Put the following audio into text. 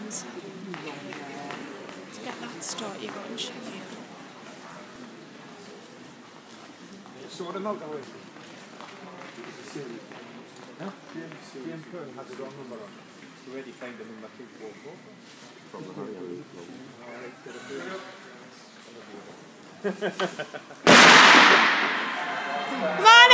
pounds. To get that to start, you got in Sheffield. Sort of not going. Huh? GM Pearl has the wrong number on. You already found the number 244. From the Harry. Come on!